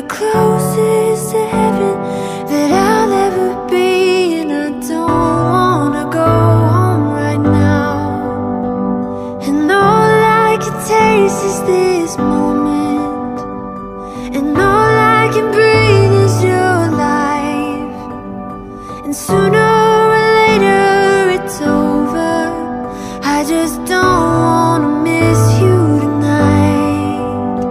closest to heaven that I'll ever be, and I don't wanna go home right now. And all I can taste is this moment, and all I can breathe is your life. And sooner or later it's over. I just don't wanna miss you tonight.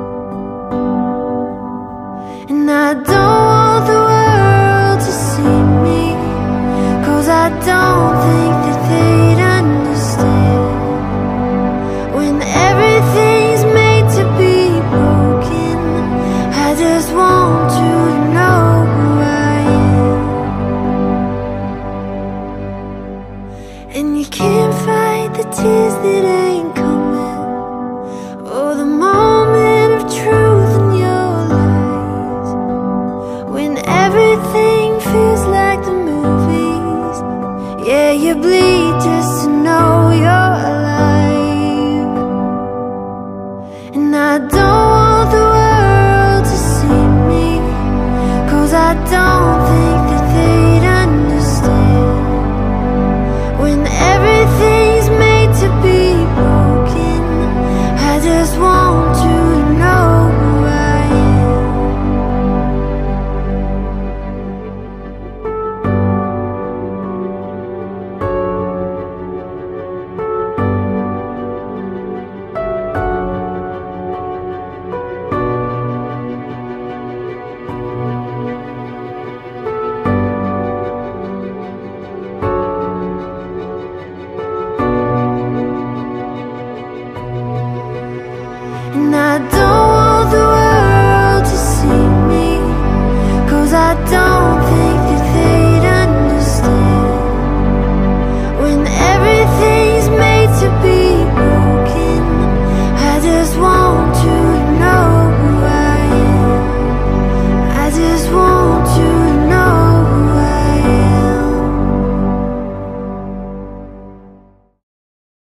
And I don't want the world to see me, 'cause I don't think that they'd understand when everything's made to be broken. I just want you to know who I am. And you can't fight the tears that ain't coming, or the moment of truth in your lies, when everything feels like the movies. Yeah, you bleed just to know you're alive. And I don't